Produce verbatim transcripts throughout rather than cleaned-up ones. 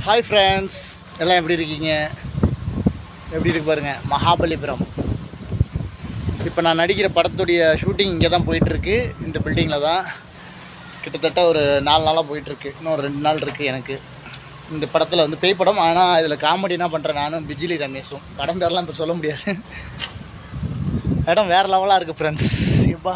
Hi friends, எல்லாம் எப்படி இருக்கீங்க? எப்படி இருக்கு பாருங்கள், மகாபலிபுரம். இப்போ நான் நடிக்கிற படத்துடைய ஷூட்டிங் இங்கே தான் போயிட்டுருக்கு. இந்த பில்டிங்கில் தான் கிட்டத்தட்ட ஒரு நாலு நாளாக போயிட்டுருக்கு. இன்னும் ரெண்டு நாள் இருக்குது எனக்கு. இந்த படத்தில் வந்து பேய் படம். ஆனால் இதில் காமெடி என்ன பண்ணுறேன் நானும் பிஜிலி ரமேஷும். படம் பேரெலாம் இப்போ சொல்ல முடியாது. இடம் வேறு லெவலாக இருக்குது ஃப்ரெண்ட்ஸ். எப்பா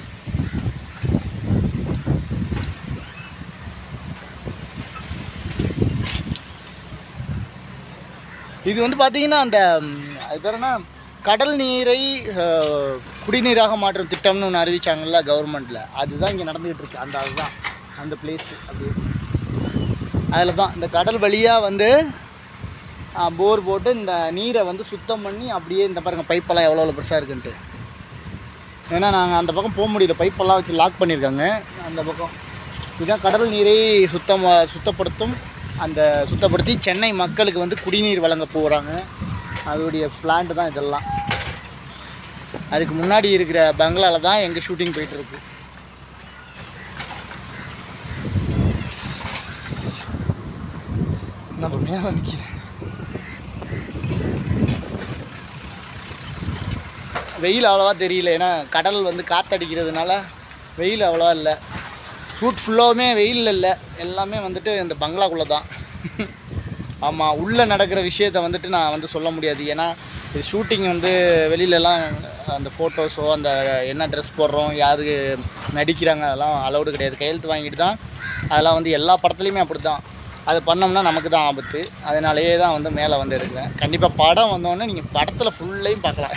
இது வந்து பார்த்திங்கன்னா அந்த அது பேர் என்ன, கடல் நீரை குடிநீராக மாற்றும் திட்டம்னு ஒன்று அறிவிச்சாங்கல்ல கவர்மெண்ட்டில். அதுதான் இங்கே நடந்துக்கிட்டு இருக்குது. அந்த அதுதான் அந்த பிளேஸு. அப்படி அதில் தான் இந்த கடல் வழியாக வந்து போர் போட்டு இந்த நீரை வந்து சுத்தம் பண்ணி அப்படியே இந்த பாருங்கள் பைப்பெல்லாம் எவ்வளோ எவ்வளோ பெருசாக இருக்குன்ட்டு. ஏன்னா நாங்கள் அந்த பக்கம் போக முடியல, பைப்பெல்லாம் வச்சு லாக் பண்ணியிருக்காங்க அந்த பக்கம். இதுதான் கடல் நீரை சுத்தம் சுத்தப்படுத்தும் அந்த சுத்தப்படுத்தி சென்னை மக்களுக்கு வந்து குடிநீர் வழங்க போகிறாங்க. அதோடைய பிளான்ட் தான் இதெல்லாம். அதுக்கு முன்னாடி இருக்கிற பங்களாவில் தான் எங்கள் ஷூட்டிங் போயிட்டுருக்கு. நம்ம மேலே நிற்கிறேன். வெயில் அவ்வளோவா தெரியல, ஏன்னா கடல் வந்து காற்றடிக்கிறதுனால வெயில் அவ்வளோவா இல்லை. ஷூட் ஃபுல்லாகவுமே வெயிலில் இல்லை, எல்லாமே வந்துட்டு இந்த பங்களாக்குள்ளே தான். ஆமாம், உள்ளே நடக்கிற விஷயத்தை வந்துட்டு நான் வந்து சொல்ல முடியாது. ஏன்னா இது ஷூட்டிங் வந்து வெளியிலலாம் அந்த ஃபோட்டோஸோ அந்த என்ன ட்ரெஸ் போடுறோம், யார் நடிக்கிறாங்க, அதெல்லாம் அலௌடு கிடையாது. கையெழுத்து வாங்கிட்டு தான் அதெல்லாம் வந்து எல்லா படத்துலையுமே அப்படி தான். அது பண்ணோம்னா நமக்கு தான் ஆபத்து. அதனாலேயே தான் வந்து மேலே வந்து எடுக்கிறேன். கண்டிப்பாக படம் வந்தோடனே நீங்கள் படத்தில் ஃபுல்லையும் பார்க்கலாம்.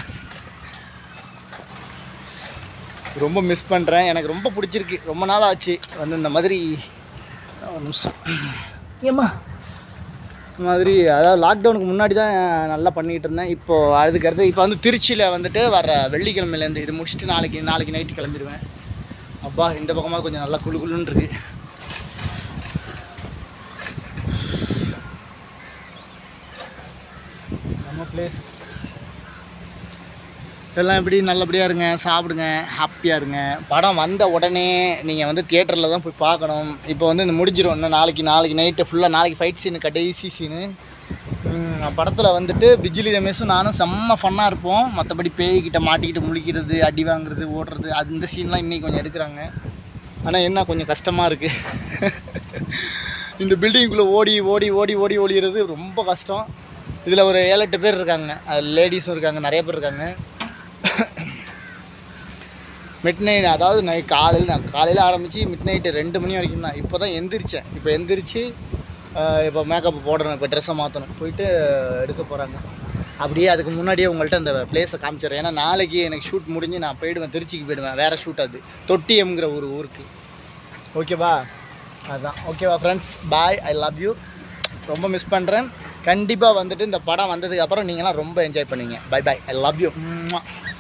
ரொம்ப மிஸ் பண்ணுறேன். எனக்கு ரொம்ப பிடிச்சிருக்கு. ரொம்ப நாள் ஆச்சு வந்து இந்த மாதிரி நிமிஷம் ஏம்மா இந்த மாதிரி. அதாவது லாக்டவுனுக்கு முன்னாடி தான் நல்லா பண்ணிகிட்டு இருந்தேன். இப்போது அதுக்கு அடுத்து இப்போ வந்து திருச்சியில் வந்துட்டு வர வெள்ளிக்கிழமையிலேருந்து இது முடிச்சுட்டு நாளைக்கு நாளைக்கு நைட்டு கிளம்பிடுவேன். அப்பா இந்த பக்கமாக கொஞ்சம் நல்லா குளு குளுன்னு இருக்குது. நம்ம பிளேஸ் எல்லாம் எப்படி நல்லபடியாக இருங்க, சாப்பிடுங்க, ஹாப்பியாக இருங்க. படம் வந்த உடனே நீங்கள் வந்து தியேட்டரில் தான் போய் பார்க்கணும். இப்போ வந்து இந்த முடிஞ்சிடும். இன்னும் நாளைக்கு நாளைக்கு நைட்டு ஃபுல்லாக நாளைக்கு ஃபைட் சீனு, கடைசி சீனு. படத்தில் வந்துட்டு பிஜிலி ரமேஷும் நானும் செம்ம ஃபன்னாக இருப்போம். மற்றபடி பேய்கிட்ட மாட்டிக்கிட்டு முழிக்கிறது, அடி வாங்குறது, ஓடுறது, அது இந்த சீன்லாம் இன்றைக்கி கொஞ்சம் எடுக்கிறாங்க. ஆனால் என்ன கொஞ்சம் கஷ்டமாக இருக்குது. இந்த பில்டிங்குள்ளே ஓடி ஓடி ஓடி ஓடி ஓடிறது ரொம்ப கஷ்டம். இதில் ஒரு ஏழு எட்டு பேர் இருக்காங்க, அது லேடிஸும் இருக்காங்க, நிறைய பேர் இருக்காங்க. மிட் நைட், அதாவது நைட் காலையில் நான் காலையில் ஆரம்பித்து மிட் நைட்டு ரெண்டு மணி வரைக்கும் தான். இப்போ தான் எந்திரிச்சேன். இப்போ எந்திரிச்சு இப்போ மேக்கப் போடணும், இப்போ ட்ரெஸ்ஸை மாற்றணும், போயிட்டு எடுக்க போகிறாங்க. அப்படியே அதுக்கு முன்னாடியே உங்கள்கிட்ட அந்த பிளேஸை காமிச்சிடுறேன். ஏன்னா நாளைக்கு எனக்கு ஷூட் முடிஞ்சு நான் போயிடுவேன், திருச்சிக்கு போயிடுவேன். வேறு ஷூட் அது தொட்டியம்ங்கிற ஒரு ஊருக்கு. ஓகேவா? அதுதான். ஓகேவா friends, bye, I love you. ரொம்ப மிஸ் பண்ணுறேன். கண்டிப்பாக வந்துட்டு இந்த படம் வந்ததுக்கப்புறம் நீங்களாம் ரொம்ப என்ஜாய் பண்ணுவீங்க. Bye bye, I love you.